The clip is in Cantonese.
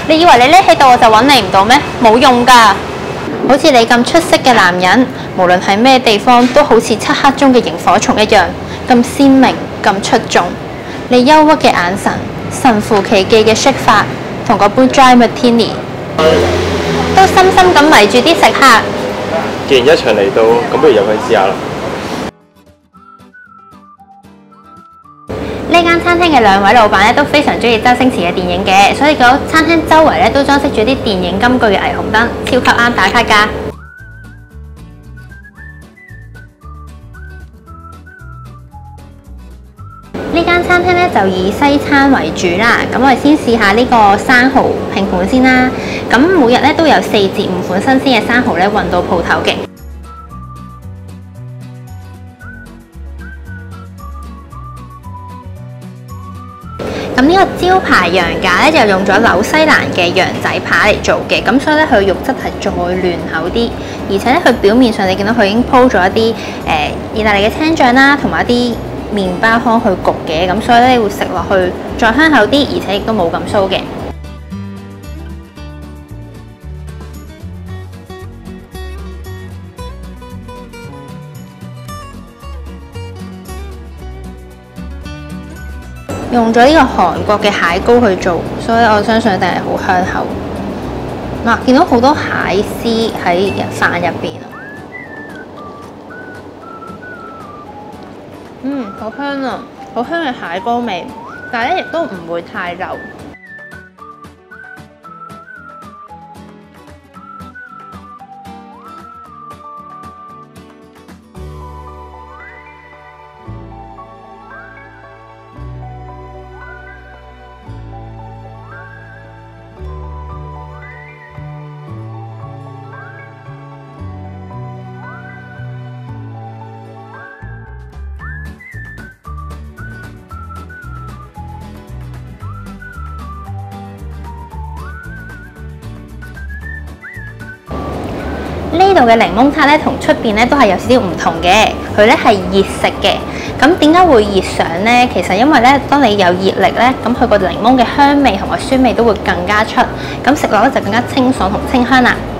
你以為你匿喺度我就揾你唔到咩？冇用㗎！好似你咁出色嘅男人，無論喺咩地方都好似漆黑中嘅螢火蟲一樣，咁鮮明、咁出眾。你憂鬱嘅眼神、神乎其技嘅飾法，同嗰杯 Dry Martini， 都深深咁迷住啲食客。 既然一場嚟到，咁不如入去試下啦。 呢間餐廳嘅兩位老闆咧都非常中意周星馳嘅電影嘅，所以個餐廳周圍咧都裝飾住啲電影金句嘅霓虹燈，超級啱打卡㗎。呢間餐廳咧就以西餐為主啦，咁我哋先試下呢個生蠔拼盤先啦。咁每日咧都有4至5款新鮮嘅生蠔咧運到鋪頭嘅。咁呢個招牌羊架咧就用咗紐西蘭嘅羊仔扒嚟做嘅，咁所以咧佢肉質係再嫩厚啲，而且咧佢表面上你見到佢已經鋪咗一啲意大利嘅青醬啦，同埋一啲麵包糠去焗嘅，咁所以咧會食落去再香口啲，而且亦都冇咁酥嘅。用咗呢個韓國嘅蟹膏去做，所以我相信一定係好香口。嗱，見到好多蟹絲喺飯入邊，好香啊！好香嘅蟹膏味，但係咧亦都唔會太流。呢度嘅檸檬塔咧，同出邊咧都係有少少唔同嘅。佢咧係熱食嘅。咁點解會熱上呢？其實因為咧，當你有熱力咧，咁佢個檸檬嘅香味同埋酸味都會更加出，咁食落咧就更加清爽同清香啦。